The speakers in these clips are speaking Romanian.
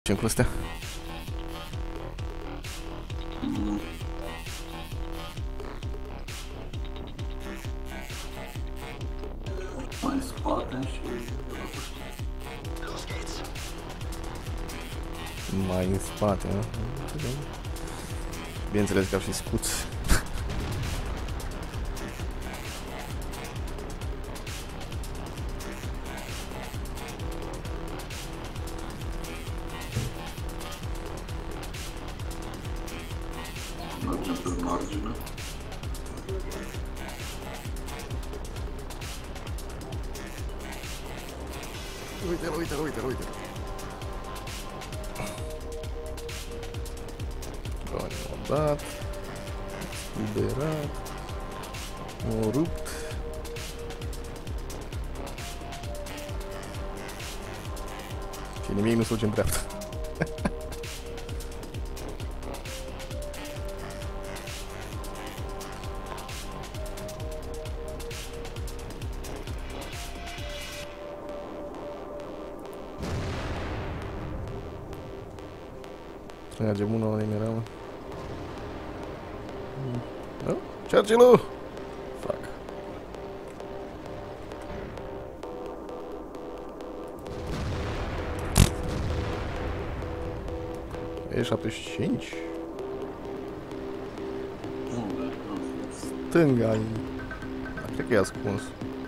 Ce cu astea? Mai în spate și... Mai în spate, nu? Bineînțeles că au și scuți. Mergem pe margine. Uite-l, uite-l, uite-l, uite-l. Bun, m-a dat. Liberat. M-a rupt. Și nimic nu se duce în dreapta. Tragem unul la mineral. Oh, Churchill-ul! Fuck. E 75? Unde? Stânga. Cred că e ascuns.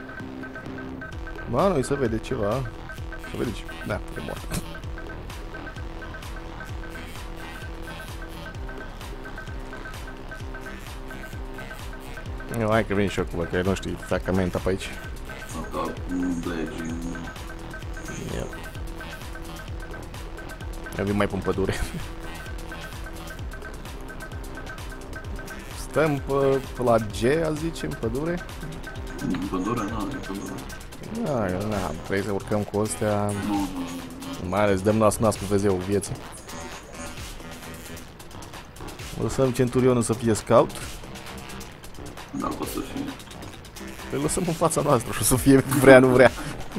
Mă, nu-i se vede ceva. Se vede ce... Da, e mort. Nu, hai că vin și eu cu bă, că nu știu fragmenta pe aici. Asta un blegi. Yep. Eu vin mai pe pădure. Stăm pe la G, a zice, în pădure? În pădure? Nu, în pădure. Da, trebuie să urcăm cu astea. Nu. Mai ales dăm nas cu vezeul vieții. Lăsăm centurionul să fie scout. Da, poate să fie. Îl lăsăm în fața noastră și o să fie vrea, nu vrea.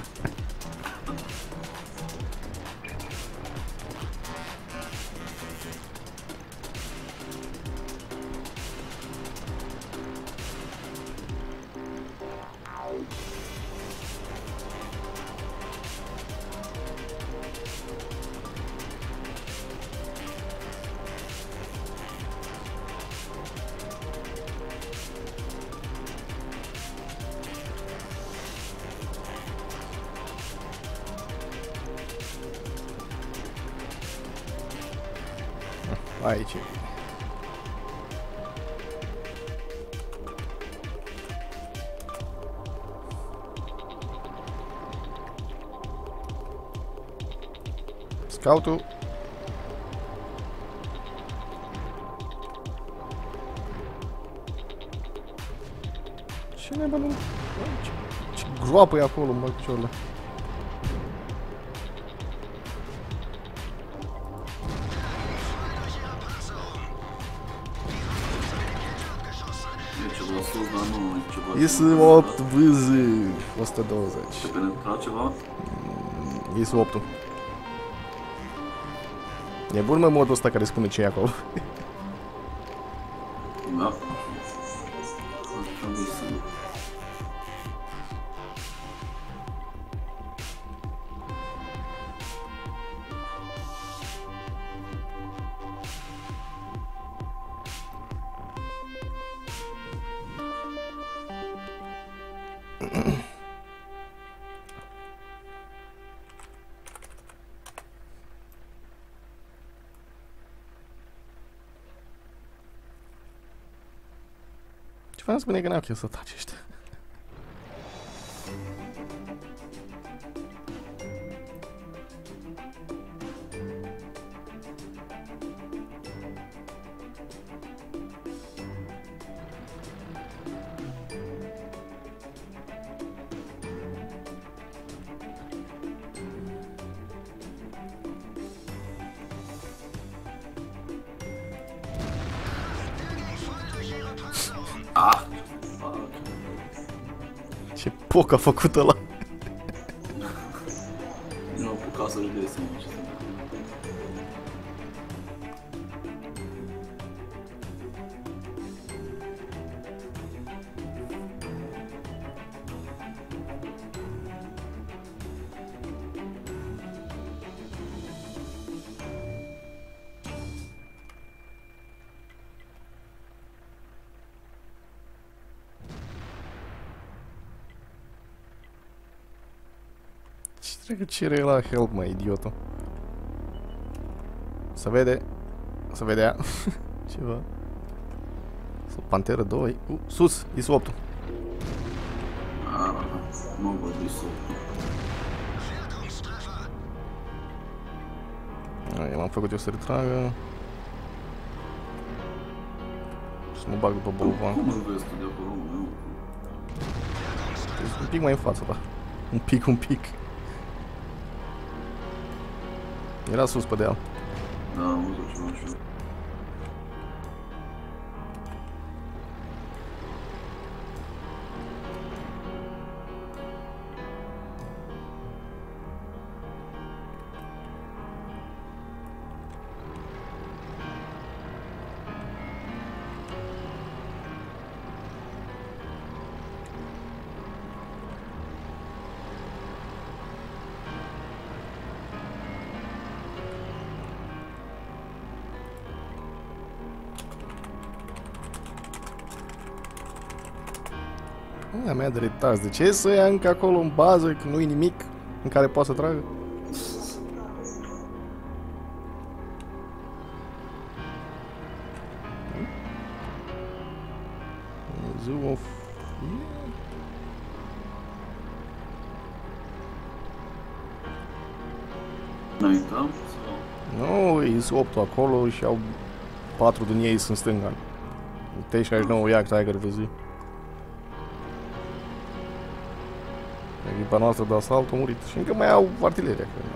Aici. Scoutul. Ce neba nu? Ce groapă e acolo, mă, picioarele. Ies 8 vz 120. Te penetra ceva? Ies 8-ul. E bun, mă, modul ăsta care spune ce e acolo. Da. Trebuie să... Ce v-am spune că n-am chef să taci ăștia. Ah! Ce poc a făcut ăla. Nu am apucat să-și dea seama ce se întâmplă. Cred că cere la help, mă, idiotul. Se vede. Se vedea. Ceva. Sau Panteră 2. Sus, IS 8. Nu vorbi să... M-am făcut eu să retragă. Să mă bag după bolovan. Cum îl vezi tu de acolo, mă? Un pic mai în față, da. Un pic. Era sus pe deal. Da, am văzut ceva și eu. Mea de retard. De ce să ia încă acolo în bază, că nu-i nimic în care poate să tragă? Zoom of... Înaintăm? Sau... Nu, IS 8 acolo și au 4 din ei sunt stânga. T-69 ia Tiger văzui. Echipa noastră de asalt a murit și încă mai au artileria, cred.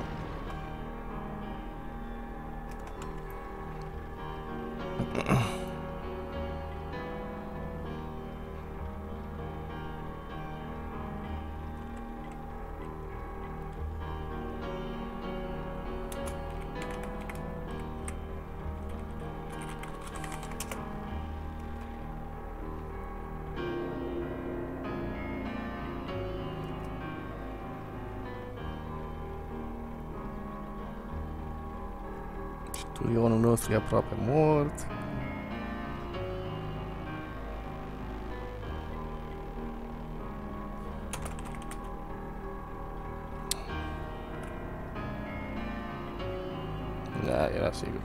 Turionul nostru e aproape mort. Da, era sigur.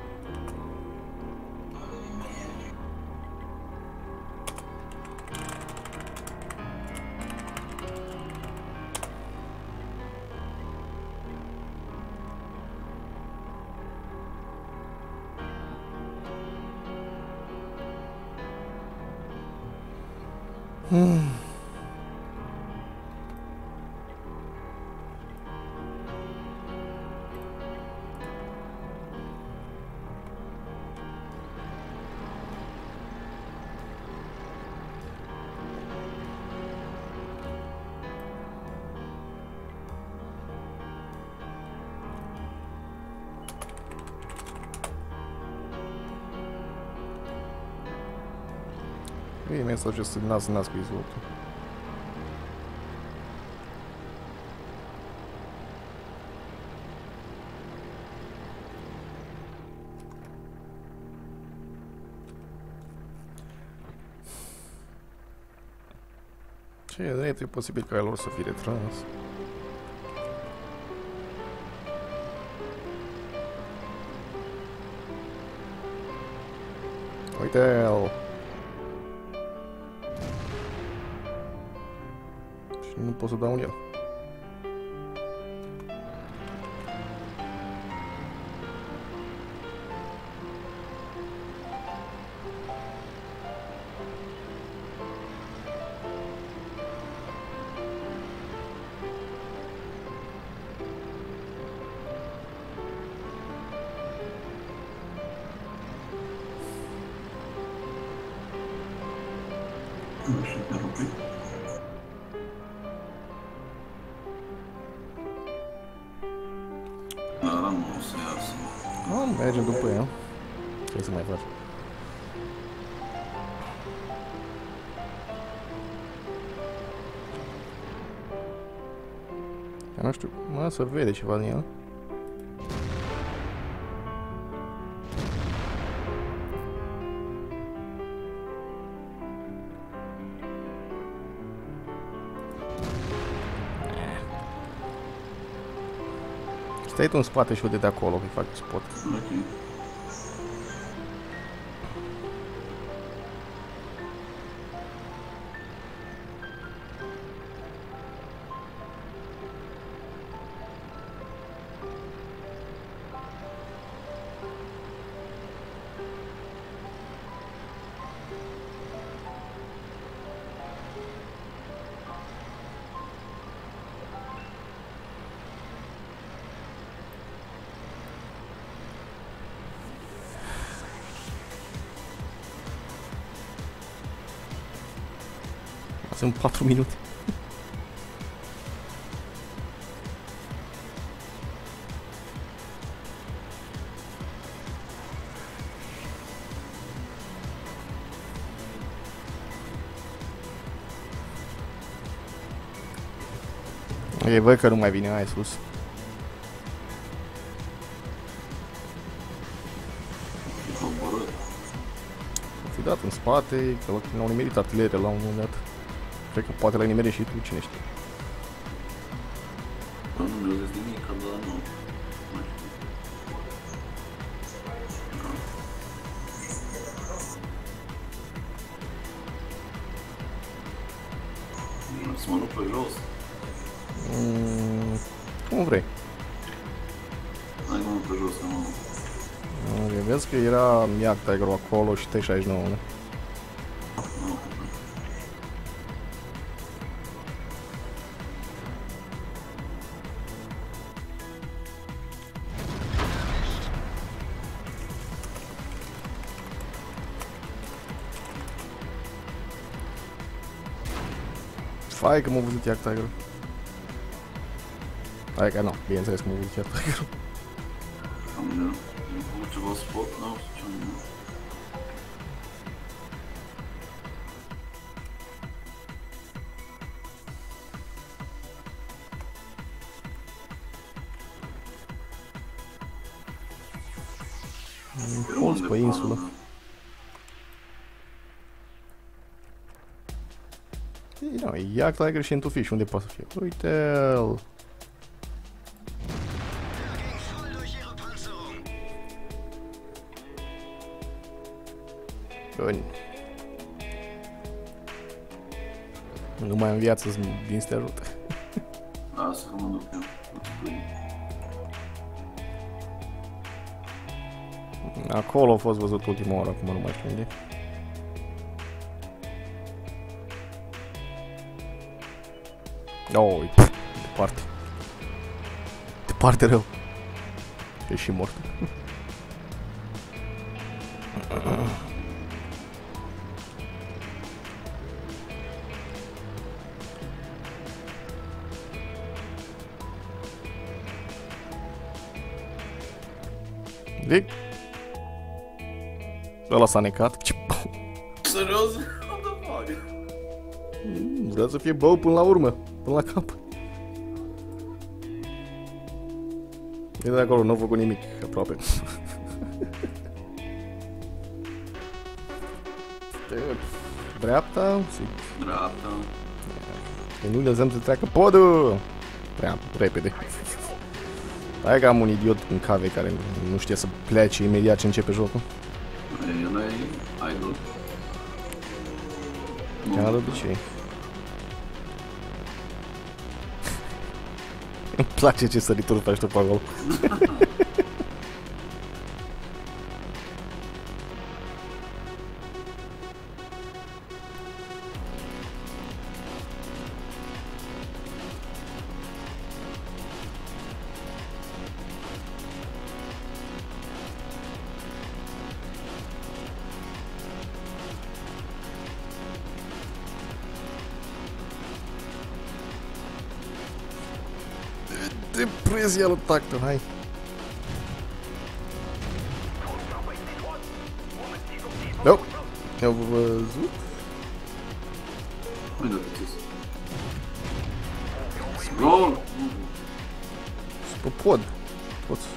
Bine, să just nas cu izoltul. Ce e drept, e posibil ca lor să fie retras. Uite-l! Și nu pot să dau în el. Nu știu, te-a rupit. Dar nu o să iasă. Nu, mergem după el. Ce să mai faci? Nu știu, mă, să vede ceva din el. Stai tu în spate și uite de acolo, că fac spot. Ok. Sunt 4 minute. Ei, văd că nu mai vine aia sus. Fi dat în spate, că l-au nimerit artileria la un moment dat. Cred că poate l-ai nimerit și tu, cine știe. Nu mi-au zis nimic, dar nu. Să mă duc pe jos. Cum vrei. Hai mă pe jos, mă. Vezi că era Yak Tiger acolo și T-69, nu? Hai că m-a văzut Yak Tiger. Hai că nu, bineînțeles că m-a văzut Yak Tiger. Am făcut ceva spot, n-au știu ce am. Colț pe insulă. Nu, e Yak Tiger și Entufish, unde poate să fie? Uite-l! Bun. Nu mai am viață din să te ajută. Lasă că mă duc eu. Acolo a fost văzut ultima oară, acum nu mai știu unde. Oh, departe. Departe rău. E și mort. Vic? Ăla s-a necat. Serios? What the fuck? Vrea să fie bău până la urmă. Până la cap. E de acolo, n-au făcut nimic, aproape. Dreapta? Dreapta. Că nu lăsăm să treacă podul. Prea repede. Hai că am un idiot în cave care nu știe să plece imediat ce începe jocul. El e idol. Ca de obicei. Îmi place ce sărituri faci tu pe acolo. Depresia lui Tacto, hai! Nu! I-au văzut? Uite, ce Roll! Pe pod. Poți.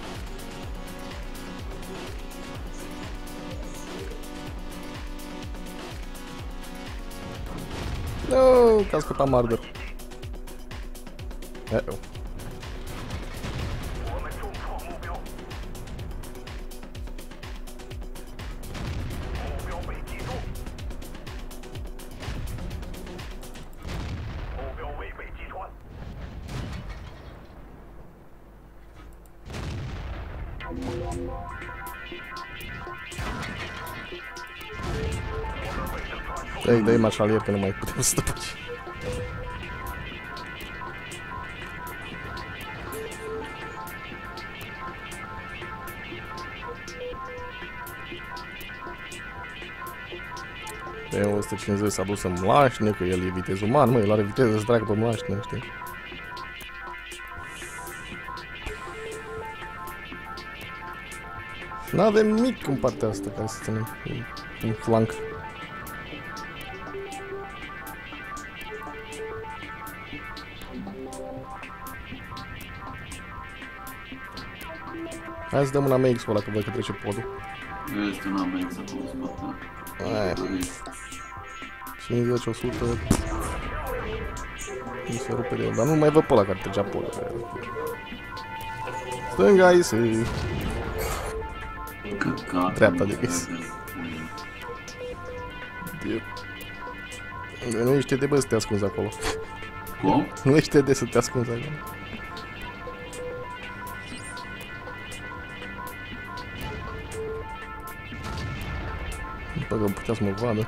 No, că a scăpat Marder. Uh-oh. Dă-i mașalier că nu mai putem să stăpâci. Pe 150 s-a dus în mlașnă, că el e vitez uman, mă, el are viteză să treacă pe mlașnă, știi? N-avem nimic în partea asta ca să ținem un flanc. Hai să dăm un AMX-ul ăla, că văd că trece podul. Este un AMX acolo în spate. Aia. 50, 100. Nu se rupe de el, dar nu mai văd pe ăla care trecea podul. Stânga, Isi. Dreapta de vis. Nu ești de bă să te ascunzi acolo. Cum? Nu ești de să te ascunzi acolo. Bă, că putea să mă vadă.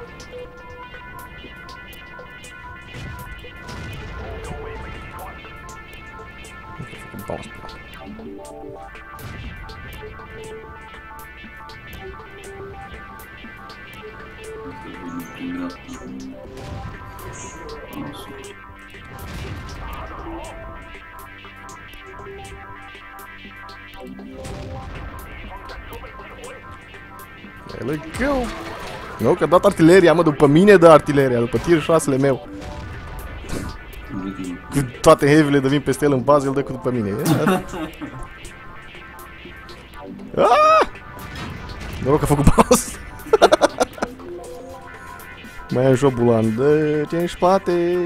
Bounce. There we go! Nu, că a dat artileria, mă, după mine dă artileria, după tir 6-le meu. Cu toate heavy-le de vin peste el în bază, el dă cu după mine. Noroc că a făcut bounce. Mai am jobulan, dă-te în spate.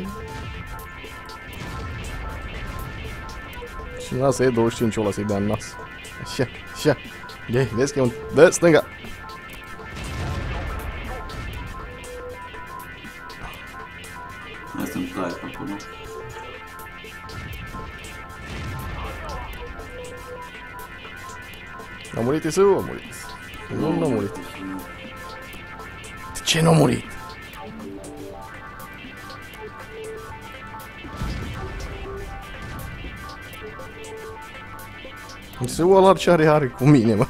Și lasă e 25 ăla să-i dea în nas. Așa, așa. Vezi că e un... Dă, stânga. Hai să-mi tai pe acolo. A murit Isu? A murit. Nu a murit. De ce nu a murit? Isu ăla ce are cu mine, mă.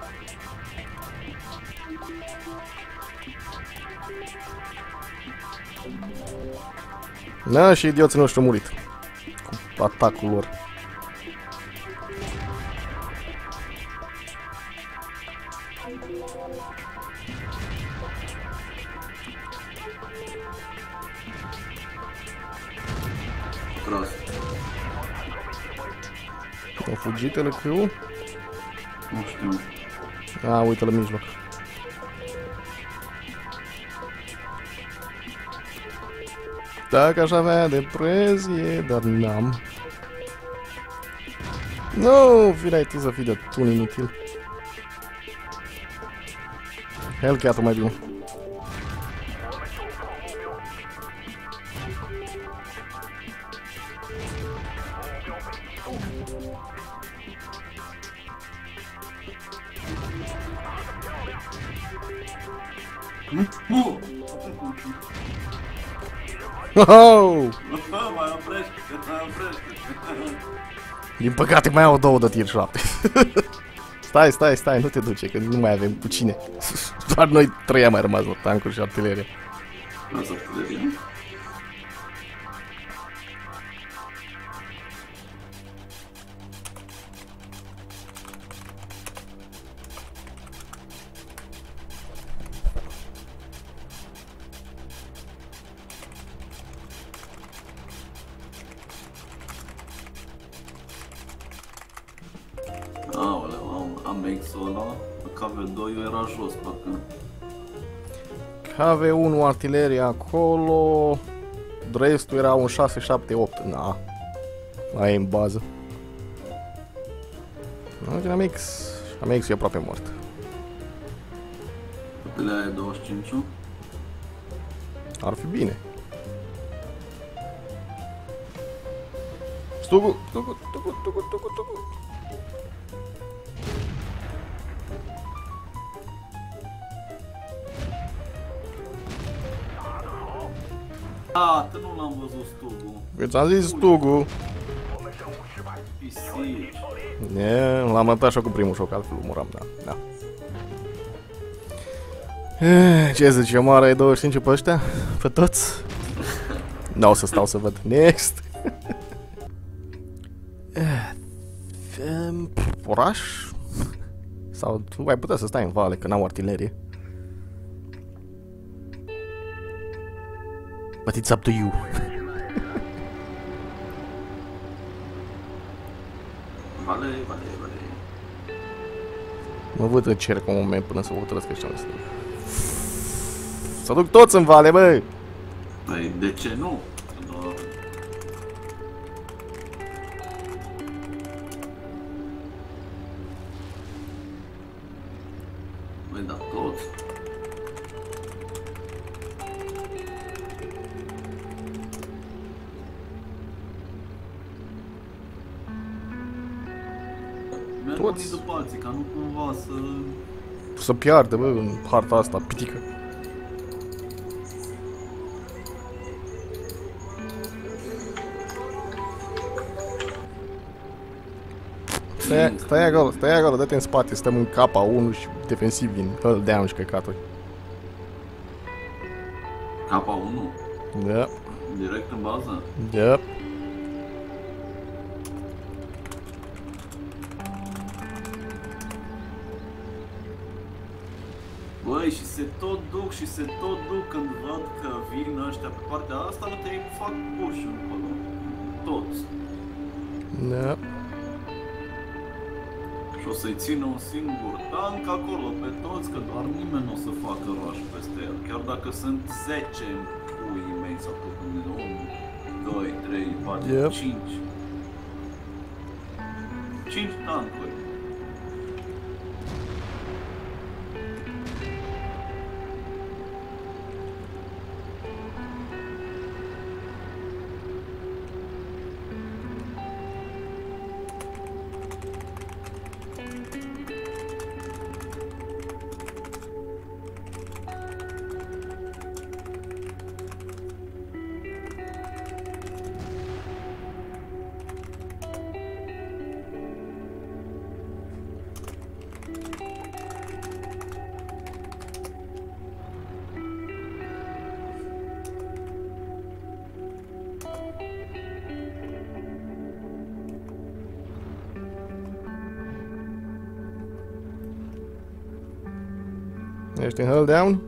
Da, și idioții noștri au murit. Cu atacul lor. Cross. Au fugit LQ-ul? Nu știu. A, uite la mijloc. Dacă aș avea depresie, dar n-am. Nu, virai tu să fii de tun inutil. Hellcat-ul mai bine. Nu! Oh! Mai oprește, mai oprește. Din păcate mai au două de tir 7. Stai, nu te duce, că nu mai avem cu cine. Doar noi trei am mai rămas la tancuri și artilerie. Lasă artilerie. Aoleu, am X-ul ăla, KV2 era jos, parcă. KV1 artilerie acolo. Restul era un 6, 7, 8. Na. Aia e în bază. Nu, AMX e aproape mort. Pe aia e 25. Ar fi bine. Stugu. Tată, nu l-am văzut stugul. Eu ți-am zis stugul. Pisici. L-am mătat și cu primul șoc, altfel muram, da. Ce zice, omoară ai 25 pe ăștia? Pe toți? N-o să stau să văd. Next! Oraș? Sau tu ai putea să stai în vale, că n-au artilerie. But it's up to you. Vale. Mă văd în cer un moment până să vă hotărăsc ăștia ăsta. Să duc toți în vale, băi! Păi, de ce nu? Băi, da, toți. Merg unii după alții, ca nu cumva să piardă, bă, în harta asta pitică. Stai acolo, dă-te în spate, stăm în K1 și defensiv vin, hold down și căcaturi. K1? Da. Direct în bază? Da. Băi, și se tot duc când văd că vin ăștia pe partea asta, nu te fac push-ul acolo. Toți. Da. Și o să-i țină un singur tank acolo pe toți, că doar nimeni nu o să facă rush peste el. Chiar dacă sunt 10 puii mei sau pe 1, 2, 3, 4, 5. 5 tankuri. Ești în hold down?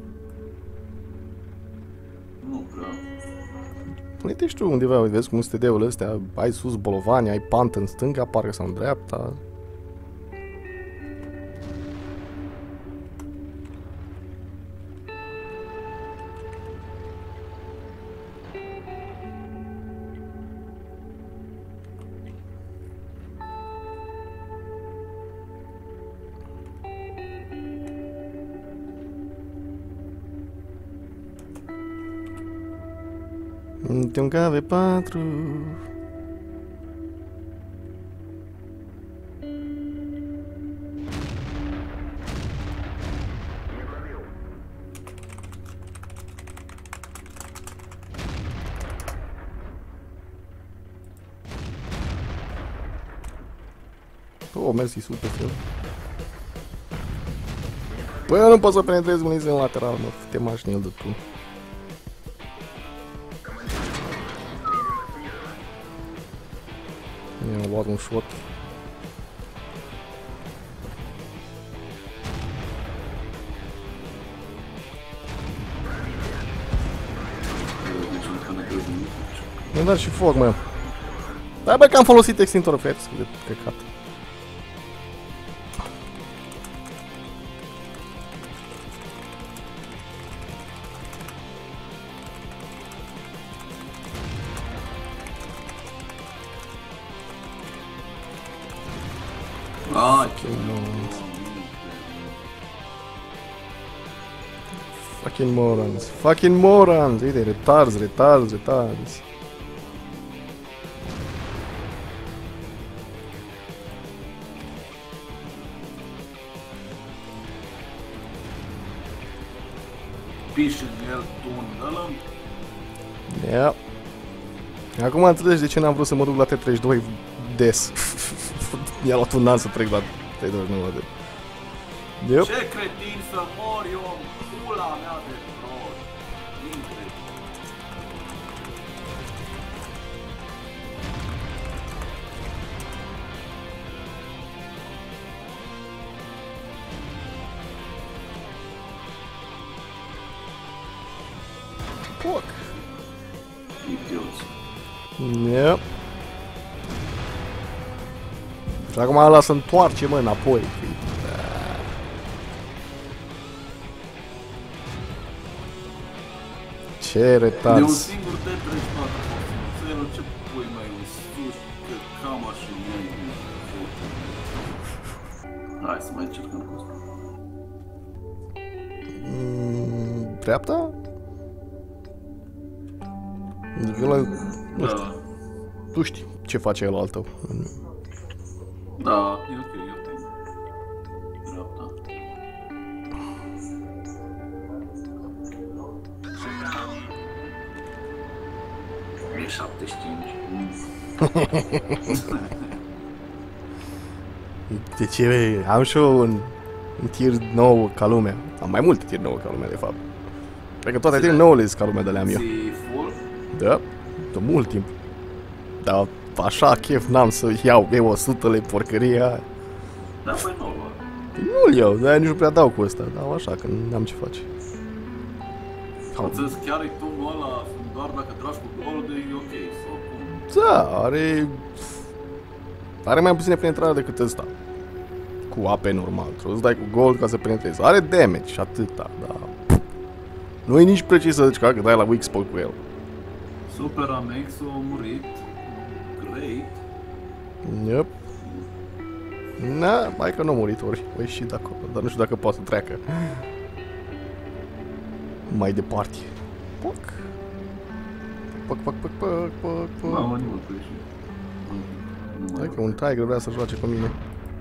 Nu prea. Pune-te și tu undeva, vezi cum sunt TD-urile astea, ai sus bolovani, ai pantă în stânga, parcă sau în dreapta. Tem un KV4. Oh, mersi, super fel. Păi eu nu pot să penetrez muniție în lateral, mă, te mașinil de tu. Mi-am luat un shot. Mi-am dat și foc, mă. Da, bă, că am folosit extintorul, frate, de căcat. Fucking morons. Fucking morons. Uite, retards. Piși în el tu ăla? Ia. Acum înțelegi de ce n-am vrut să mă duc la T32 des. Mi-a luat un an să trec la T29 de... Yep. Ce cretin să mor eu în pula mea de prost. Incredibil. Poc. Idioți. Yep. Și acum ăla să întoarce, mă, înapoi. Ce retard. De un singur T34 0, ce pui mai în sus, că cam așa mi-ai. Hai să mai încercăm cu asta. Dreapta? Da. Tu știi ce face el al tău. Da, e ok, e ok. Dreapta. E 75. De ce? Am și eu un tir nou ca lumea. Am mai multe tir nouă ca lumea, de fapt. Cred că toate tir nouă sunt ca lumea de le-am eu. Ții full? Da, de mult timp. Dar așa chef n-am să iau E100-le porcăria aia. Da, păi nouă. Nu-l iau, de-aia nici nu prea dau cu ăsta. Dau așa, că n-am ce face. Am înțeles, chiar e tunul ăla, doar dacă tragi cu gold e ok, sau cum? Da, are mai puține penetrare decât ăsta. Cu AP normal, trebuie să dai cu gold ca să penetrezi. Are damage și atâta, dar nu e nici precis să zici că dai la weak spot cu el. Super Amex a murit. Great. Yep. Na, hai că nu a murit ori ieșit de acolo, dar nu știu dacă poate să treacă mai departe. Poc. Poc, poc, poc, poc, poc, poc. Mamă, nu mă pot ieși. Hai că un Tiger vrea să joace cu mine.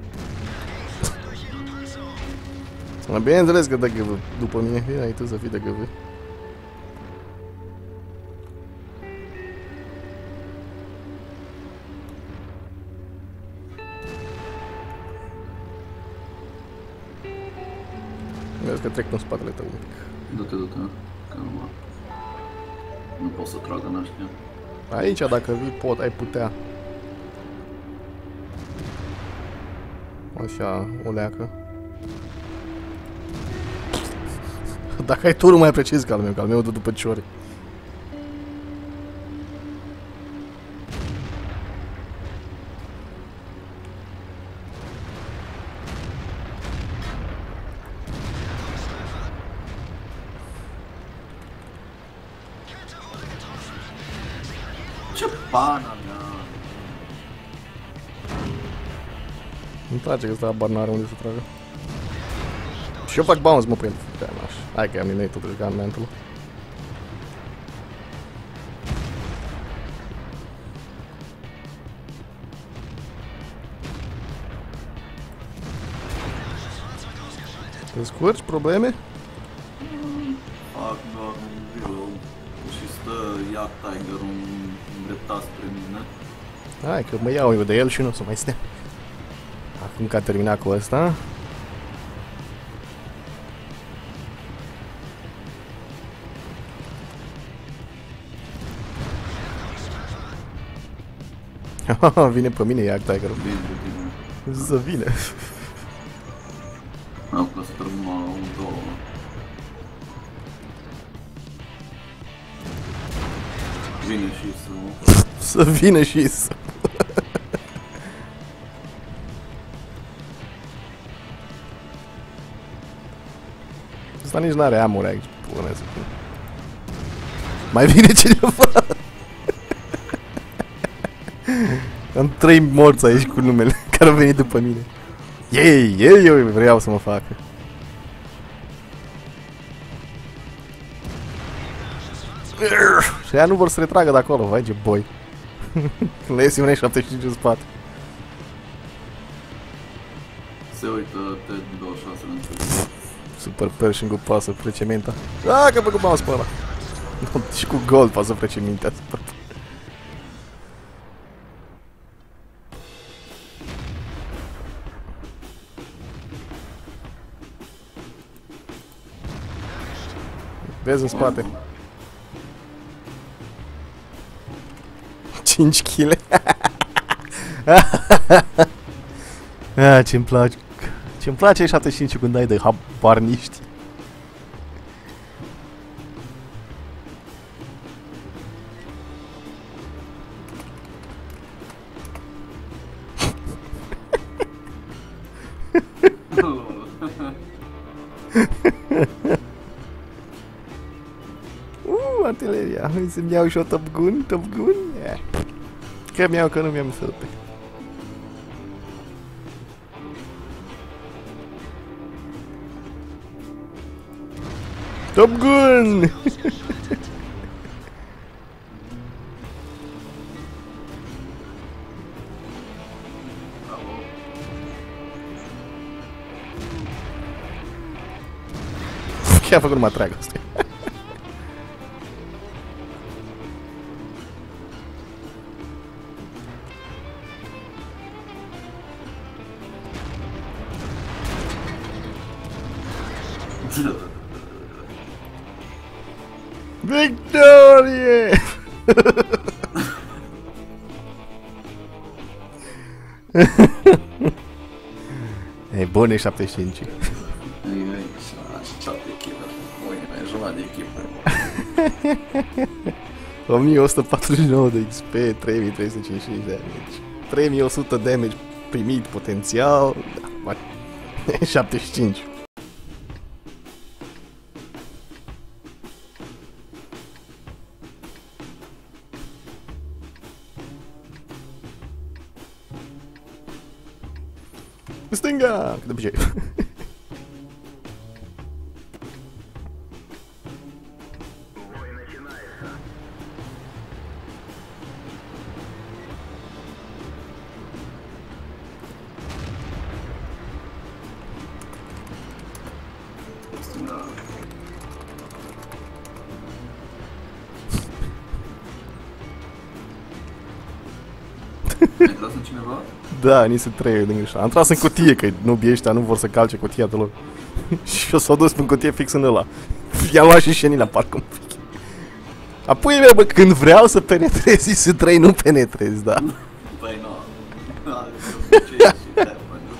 Bineînțeles că dă GV după mine, vine ai tu să fii de GV. Vezi că trec în spatele tău un pic. Du-te, că nu pot să trag în ăștia. Aici, dacă vii, ai putea. Așa, o leacă. Dacă ai turul mai precis ca al meu dă după ciori. Ce pana mea! Îmi place că ăsta abar n-are unde să tragă. Și eu fac bounce, mă, prin putea naș. Hai că am inait totuși gunman-ul. Te scurci? Probleme? Fac doar un reload și stă ia Tiger-ul îndreptat spre mine. Hai că mă iau eu de el și nu o să mai stea. Acum că a terminat cu ăsta. Vine pe mine, ia Tiger-ul. Bine. Să vină. Am că să trăgăm un două. Vine și să... Să vină și să... Asta nici n-are amore aici, pune să fie. Mai vine cineva! Am 3 morți aici cu numele care au venit după mine. Ei, eu vreau să mă facă. Și aia nu vor să retragă de acolo, vai ce boi. Când le iese un E75 în spate. Se uită T26 în sus. Super Pershing cu pasă pre cementa. Ah, că băgă bounce pe ăla. Și cu gold poate să frece mintea. Vezi în spate. 5 kg. Ce-mi place. Ce-mi place 75 când dai de habar niști. Artileria. Hai să-mi iau și o Top Gun? Top Gun? Yeah. Că mi-iau, că nu mi-am sărat. Top Gun! Chiar a făcut numai trag asta. Victorie! E bun, e 75. Ai, 7 kg. Ui, mai jumătate de echipă. 1149 de XP, 3355 de damage. 3100 damage primit potențial. Da, 75. Stânga! Cât de obicei. Ai tras în cineva? Da, ni se trei lângă așa. Am tras în cutie, că nubii ăștia nu vor să calce cutia de lor. Și eu s-au dus în cutie fix în ăla. I-a luat și șenila, parcă un pic. Apoi, bă, când vreau să penetrezi, se trei nu penetrezi, da. Păi nu. Ce e și te-a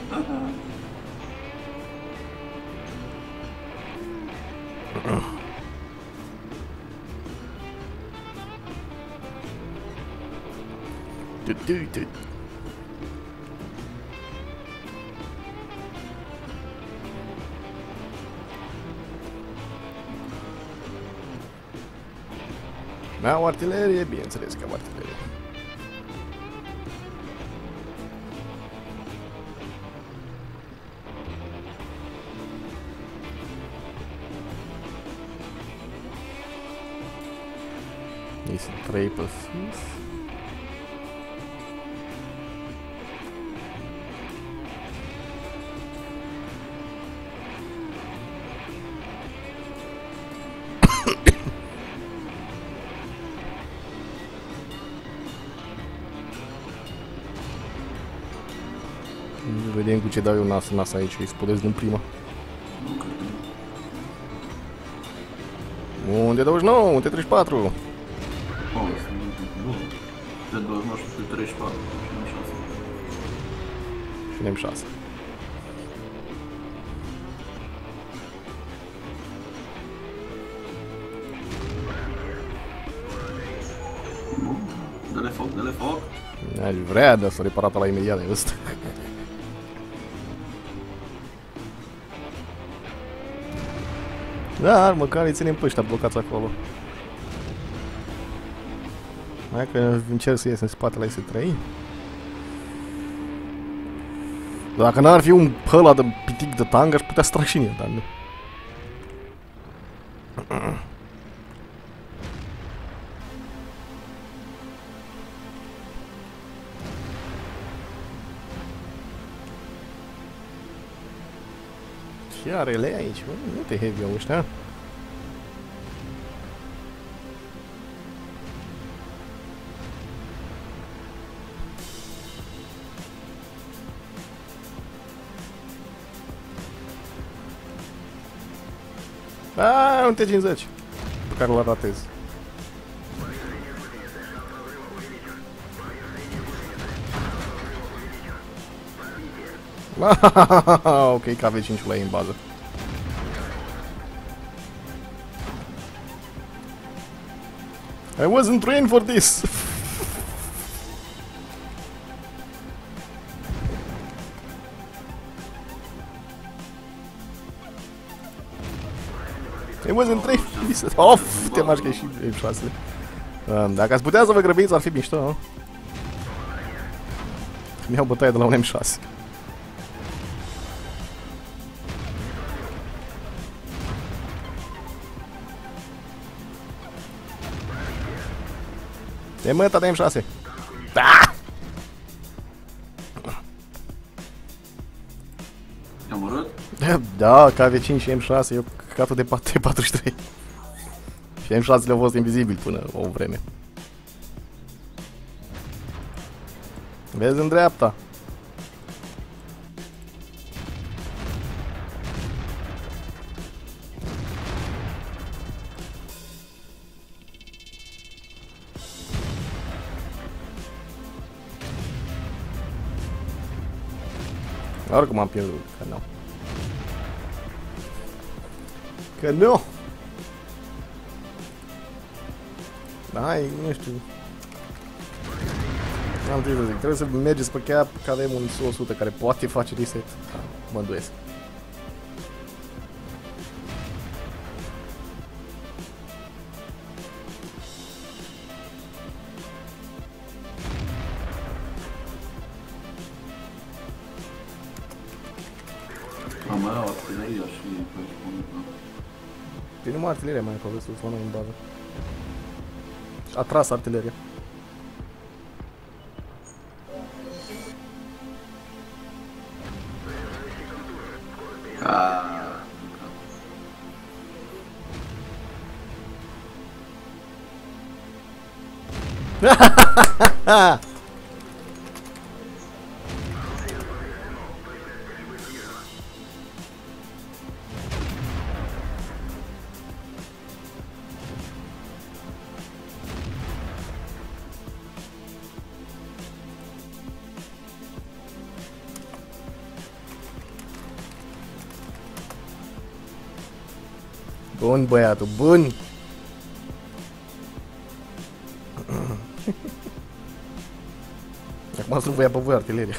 N-au artilerie? Bineînțeles că au artilerie. Ei sunt 3 pe sus. Vedem cu ce dau eu nas aici, îi spodesc din prima. Unde 29? Unde 34? Oh, de 29 și 34. Și ne-am 6. Dă-le foc, dă-le foc. Aș vrea, dar s-a reparat la imediat de ăsta. Da, măcar îi ținem pe ăștia blocați acolo. Hai că încerc să ies în spatele S3. Dacă n-ar fi un ăla de pitic de tang, aș putea să trag și în el, dar nu. Chiar ele aici, nu te heavy-au ăștia. Aaa, un T50 pe care l ratez. Ok, KV5-ul e în bază. I wasn't trained for this. I wasn't trained for this. Of, te mașcă și M6. Dacă ați putea să vă grăbiți, ar fi mișto, nu? Mi-au bătaie de la un M6. E măta de M6. Da! Te-am urât? Da, KV5 și M6, eu căcatul de T43. Și M6-le au fost invizibil până o vreme. Vezi în dreapta. Oricum am pierdut, că nu. Că nu! Hai, nu știu. Am trebuie să zic, trebuie să mergeți pe cap, că avem un SU-100 care poate face reset. Mă îndoiesc. Am mai au artileria și pe spune. Păi numai artileria mai acolo, să la noi în bază. A tras artileria. Bun, băiatul, bun! Acum să nu vă ia pe voi artileria.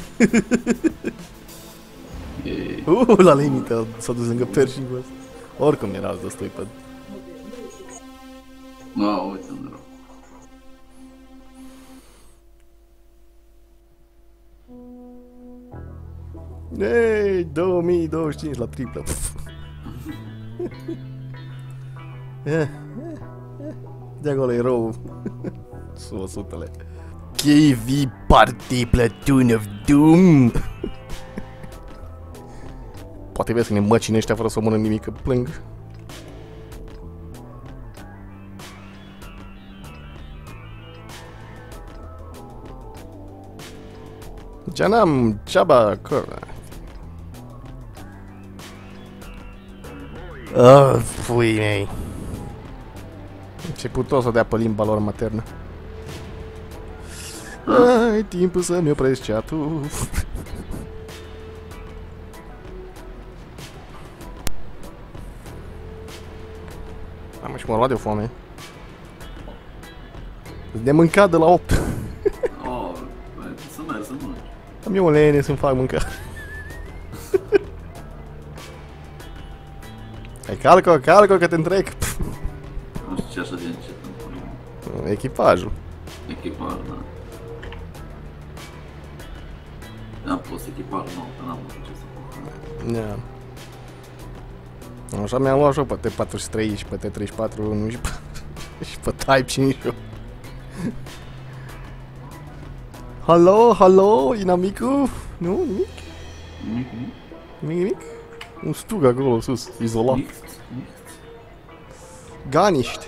La limită s-a dus lângă Pershing-ul ăsta. Oricum erați destui pe... Da, uite unde rău. Ei, 2025 la triplă. De acolo e rău. SU-100-le. KV Party Platoon of Doom. Poate vezi că ne măcine ăștia fără să o mănânc nimic, că plâng. Janam Chaba Corna. Oh, pui mei. Început o să dea pe limba lor maternă. Ai timpul să-mi opresc chat-ul. Am și mă luat de foame. De mâncat de la 8. Oh, să mergi să mănânci. Am eu o lene să-mi fac mâncare. Hai, calcă că te întrec. Nu știu ce așa de încet în Echipajul. echipaj, da. N-am pus echipaj nou, că n-am avut ce să fac. Yeah. Așa mi-am luat și eu pe T43 și pe T34 nu și pe, și pe Type 5. Halo, inamicul? Nu, nimic? Nimic? Un stug acolo sus, izolat. Ganiști.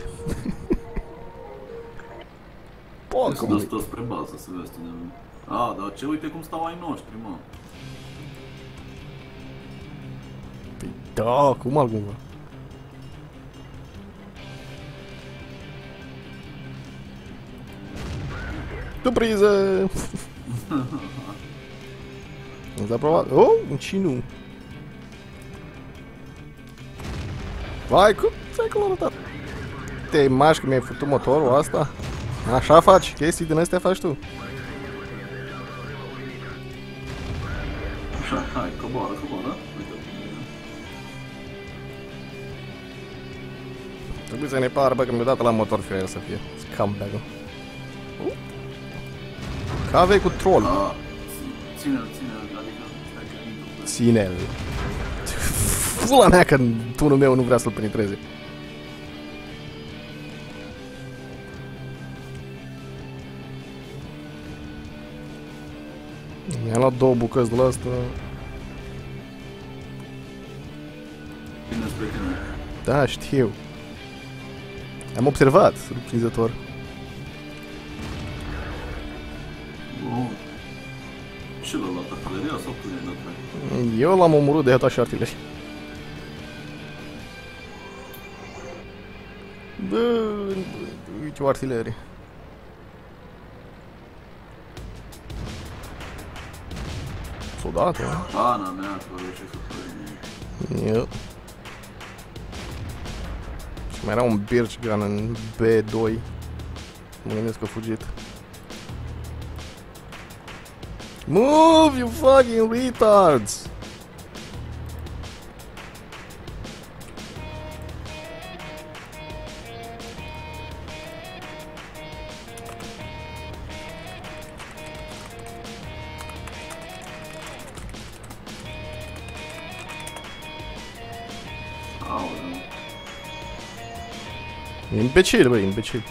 Să dă stă spre bază să vezi unde avem. A, dar ce, uite cum stau ai noștri, mă. Da, cum altcumva? Surpriză! Îți-a provat? Oh, un cinu! Vai, cum ți-ai colorat? Te mași că mi-ai făcut motorul asta? Așa faci, chestii din astea faci tu. Așa, hai, coboară, coboară. Uite. Trebuie să ne pară, bă, că mi-a dat la motor fie să fie. Scumbag-ul. Că avei cu troll. Ține-l, ține-l, adică... Ține-l. Pula mea că tunul meu nu vrea să-l penetreze. Mi-am luat 2 bucăți de la asta. Bine spre tine. Da, știu. Am observat, surprinzător. Bun. Ce l-a luat artileria sau tu i-ai dat pe? Eu l-am omorât de atac și artilerie. Bă, uite o artilerie. S-o dat, mă? Ana mea, că ce să faci. Eu. Și mai era un Birch Gun în B2. Mă gândesc că a fugit. Move, you fucking retards! Aoleu. Imbecil, băi, imbecil.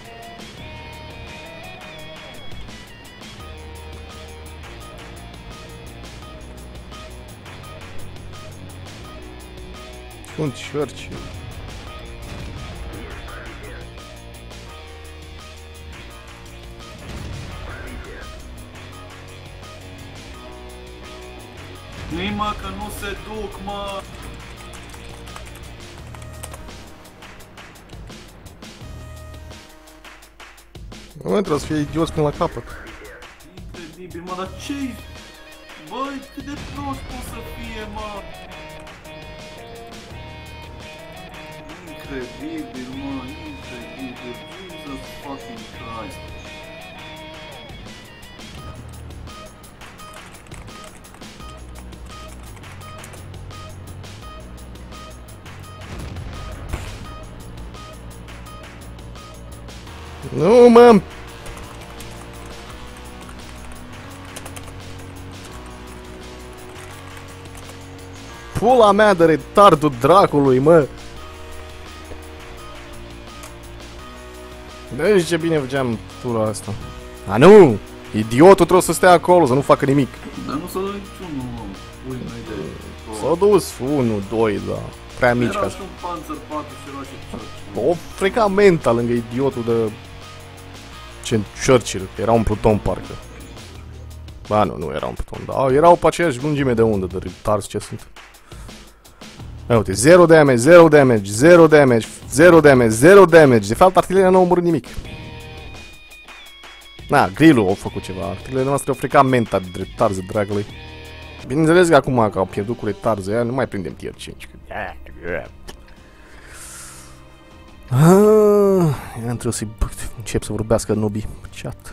Un Churchill. Nima că nu se duc, mă! Nu trebuie să fie idioți până la capăt. Incredibil, mă, dar ce-i? Băi, cât de prost pot să fie, mă! Incredibil, mă, incredibil, Jesus fucking Christ! Nu, mă! Pula mea de retardul dracului, mă! Deci ce bine făceam tura asta. A, nu! Idiotul trebuie să stea acolo, să nu facă nimic. Dar nu s-a dat niciunul, mă. Ui, nu-i de... S-au dus 1, 2, da. Prea mici ca Era să... și un Panzer 4 și era și Churchill. O freca menta lângă idiotul de... Churchill, era un pluton parcă. Ba nu, nu era un pluton, dar erau pe aceeași lungime de undă de retarzi ce sunt. Ia uite, 0 damage, 0 damage, 0 damage, 0 damage, 0 damage. De fapt, artileria nu a omorât nimic. Na, Grilul a făcut ceva. Artileria noastră o freca menta de retarzi, dragului. Bineînțeles că acum că au pierdut cu retarzi aia, nu mai prindem tier 5. Trebuie să încep să vorbească nubii pe chat.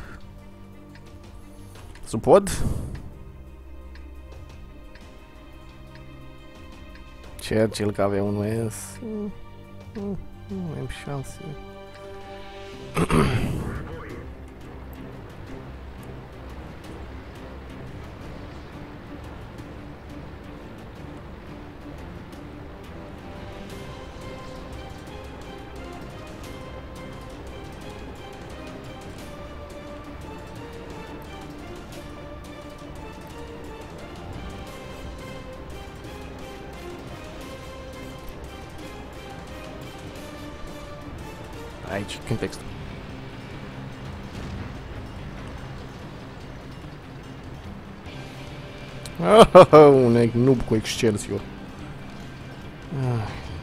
Supod? Churchill că avea un OS. Nu am șanse. Aici, în text. Un noob cu Excelsior.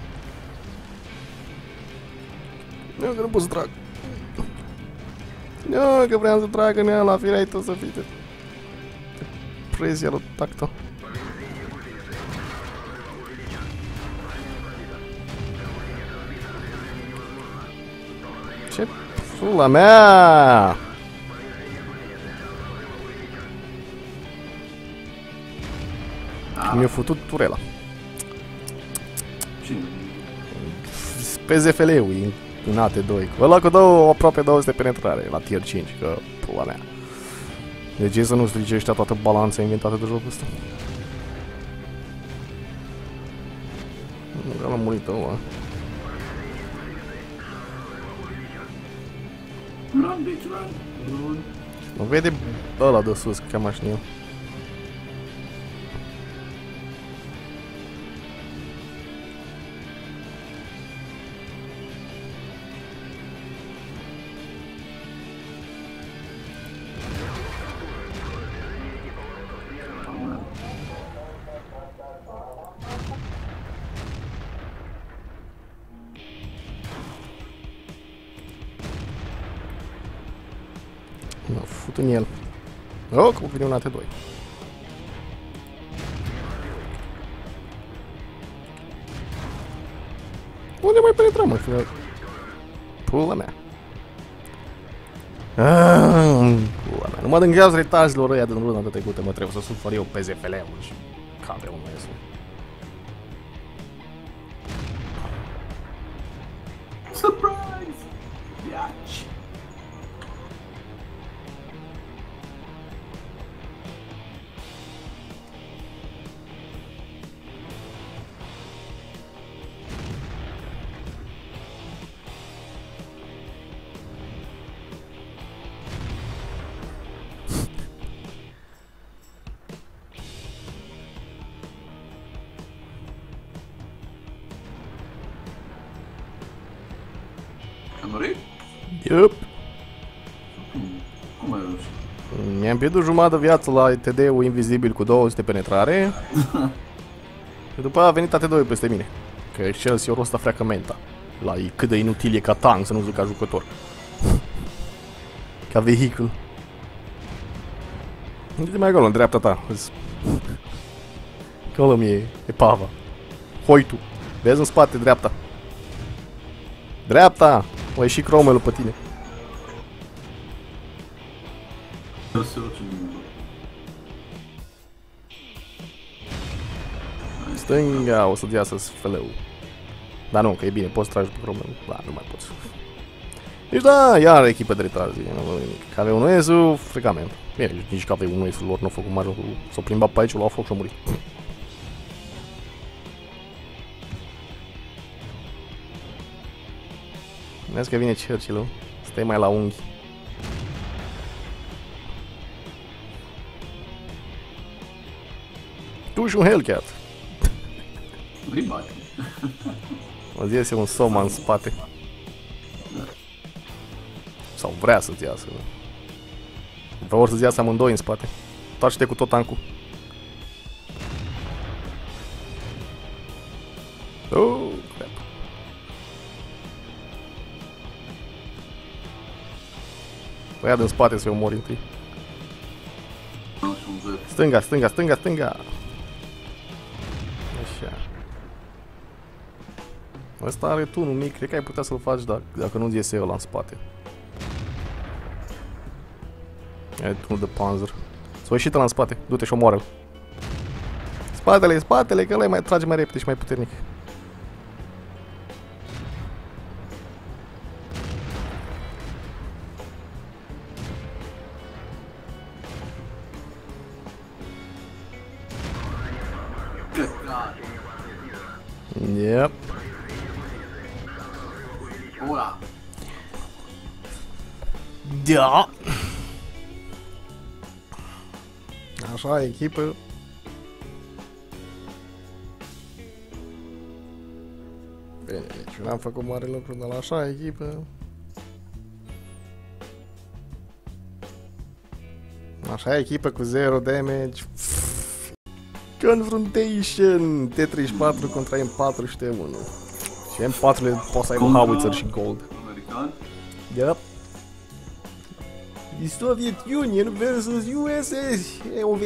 Nu, că nu pot să trag. Nu, că vreau să tragă în ea la firai tot să fii de prezia lui Tacto. Ce pula mea! Mi-a futut turela. Cine? Pe ZFL-ul în AT2. Ăla cu aproape 200 penetrare la tier 5, că pula mea. De ce să nu strice ăștia toată balanța inventată de jocul ăsta? Nu l-am murit ăla. Run, bitch, run! Mă vede ăla de sus, că cheamă așa el. Mă fut în el. Oh, cum vine un AT2. Unde mai penetrăm, mă? Pula mea. Pula mea. Nu mă dângează retazilor ăia din runa de trecută, mă trebuie să sufăr eu pe ZFL-ul și cabreul meu să... Surprise! Biatch! Ai murit? Yup. Cum ai reușit? Mi-am pierdut jumătate de viață la TD-ul invizibil cu 200 penetrare. Și după aia a venit AT2 peste mine. Că Excelsior ăsta freacă menta. La cât de inutil e ca tank, să nu zic ca jucător. Ca vehicul. Uite mai acolo, în dreapta ta. Acolo mi-e epava. Hoitu. Vezi în spate, dreapta. Dreapta! O ieși cromelul pe tine. Stânga, o să-ți iasă SFL-ul. Dar nu, că e bine, poți tragi pe cromelul. Da, nu mai poți. Deci da, iar echipă de retarzi, nu văd nimic. KV1S-ul, frecament. Bine, nici KV1S-ul lor nu a făcut mare lucru. S-au plimbat pe aici, l-au foc și-au murit. Vezi că vine Churchill-ul. Stai mai la unghi. Tu și un Hellcat. Ribai. O zi iese un Soma în spate. Sau vrea să-ți iasă. Vreau să-ți iasă amândoi în spate. Taci-te cu tot tancul. Oh, crap. Păi ia din spate să-i omori întâi. Stânga, stânga, stânga, stânga. Așa. Ăsta are tunul mic, cred că ai putea să-l faci dacă nu-ți iese ăla în spate. Ai tunul de panzer. S-a ieșit ăla în spate, du-te și omoară-l. Spatele, spatele, că ăla mai trage mai repede și mai puternic. Yep. Ura. Da. Așa, echipă. Bine, deci n-am făcut mare lucru, dar la așa, echipă. Așa, echipă cu 0 damage. Confrontation! T34 contra M4 și T1. Și M4-le poți să aibă howitzer și gold. American? Yep. Soviet Union versus USSR.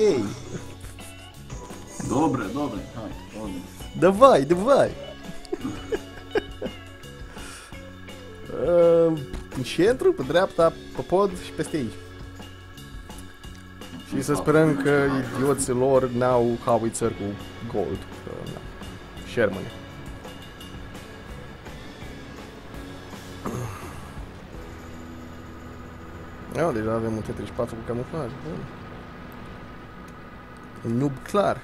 Dobre, hai, dobre. Давай. În centru, pe dreapta, pe pod și peste aici. Și să sperăm că idioții lor n-au howitzer cu gold. Sherman. Deja avem un T-34 cu camuflaj. Un noob clar.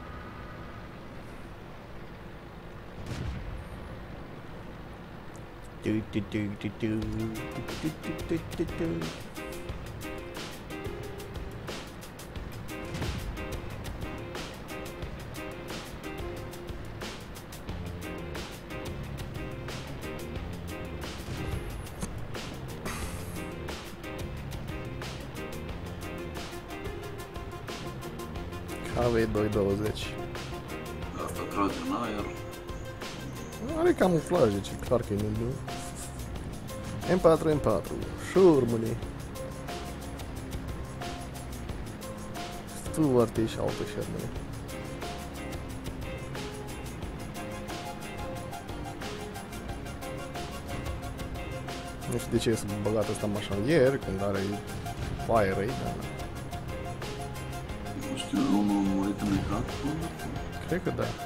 KV-220. Asta trage în aer. Are camuflaj, deci e clar că e nu. M4, șurmule. Stuart și altă șurmule. Nu știu de ce s-a băgat ăsta mașalier când are fire rate, dar... Nu știu, omul a murit în ecat? Cred că da.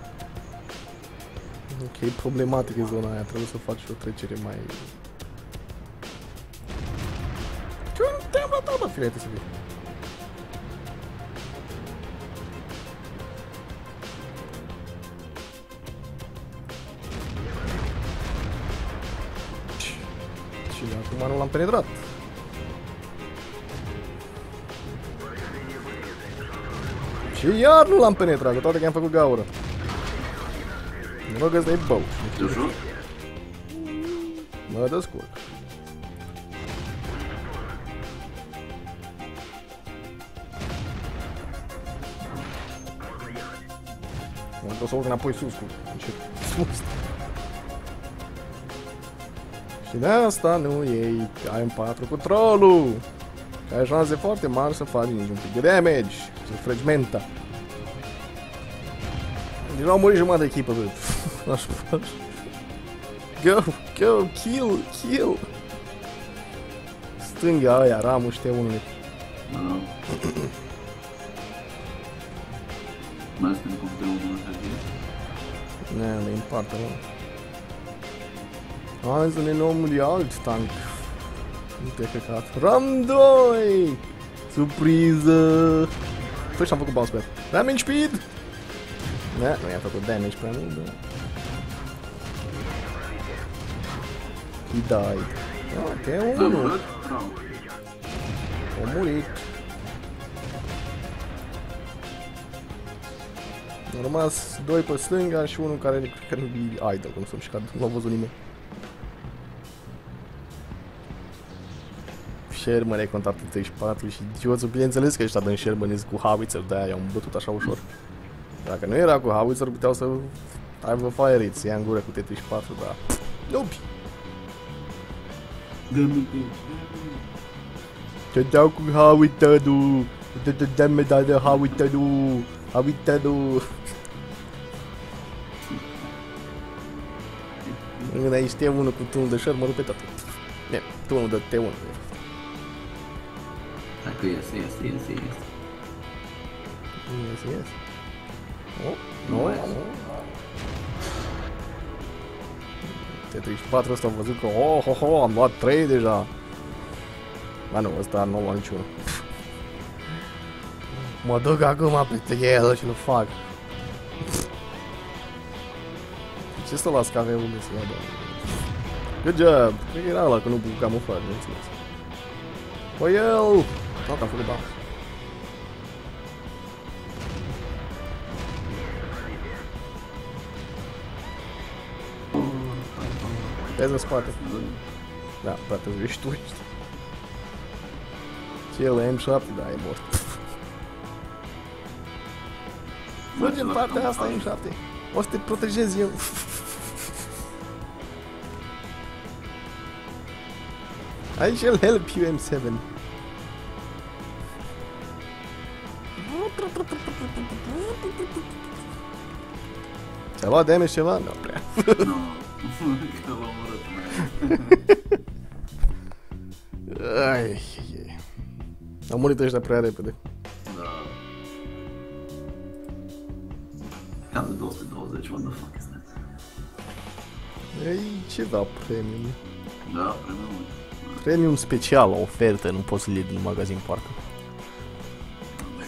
Ok, e problematică zona aia, trebuie să faci o trecere mai... Te-am luat, bă, filete să fie. Și acum nu l-am penetrat. Și iar nu l-am penetrat, cu toate că am făcut gaură. Mă găs de bău. Te jur? Mă descurc. O să urc înapoi sus cu încet. Sus. Și de asta nu iei AM4 cu trollul. Că ai șanse foarte mari să faci nici un pic de damage. Să fragmenta. Deci nu au murit jumătate de echipă, bă. Așa faci. Go, kill. Stânga aia, ramul și T1-ului. Mai este cu T1 așa de... Ne în partea lor. Hai să ne luăm de alt tank. Nu te-ai căcat. Ram 2! Surpriză! Păi și-am făcut bounce pad. Damage speed! Nu i-am făcut damage prea mult, dar... He died. T1! A murit. Au rămas 2 pe stânga și unul care cred că nu e idle, cum să-mi șcad, nu l-a văzut nimeni. Sherman e contat 34 și idiotul, bineînțeles că ăștia din Sherman sunt cu howitzer, de-aia i-au bătut așa ușor. Dacă nu era cu howitzer, puteau să aibă fire rate, să ia în gură cu T-34, dar... Nopi! Te dau cu howitzer-ul! Dă-mi de howitzer-ul! Howitzer-ul! Când aici T1 cu tunul de Sherman, rupe toate. Ne, tunul de T1. Dacă ies. Nu. T-34 ăsta am văzut că am luat 3 deja. Ba nu, ăsta nu lua niciunul. Mă duc acum peste el și nu fac. Ce să las KV-ul să ia, Good job! Cred că era ăla că nu cu camuflaj, nu înțeles. Păi el! Nu, că am făcut bounce. Vezi în spate. Da, poate să ești tu. Și el M7, da, e mort. Mergi în partea asta, M7. O să te protejez eu. I shall help you, M7. Ți-a luat damage ceva? Nu prea. Nu, că l-am omorât mai. Ai. Am murit ăștia prea repede. Da. Cam de 220, what the fuck is that? E ceva premium. Da, premium. Premium special, o ofertă, nu poți să le iei din magazin parcă.